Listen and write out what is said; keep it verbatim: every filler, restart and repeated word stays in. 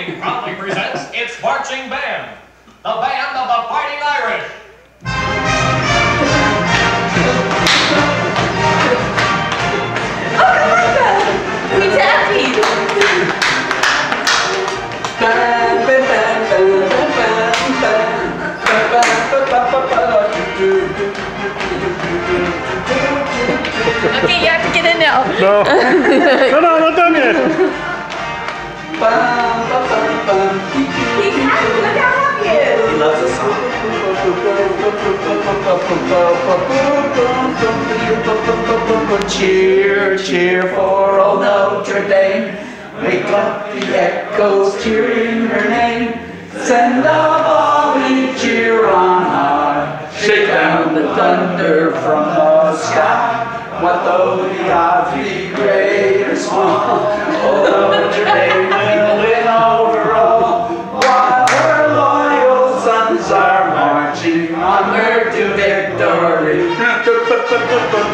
Army proudly presents its marching band, the Band of the Fighting Irish. Oh, Martha! We taffy! Okay, you have to get in now. No. No, no, not done yet. He's happy. Look how happy he is. He loves the song. Cheer, cheer for old Notre Dame. Wake up the echoes cheering her name. Send a volley cheer on high. Shake down the thunder from the sky. What though the odds be great or small, old Notre Dame will win overall. While her loyal sons are marching onward to victory.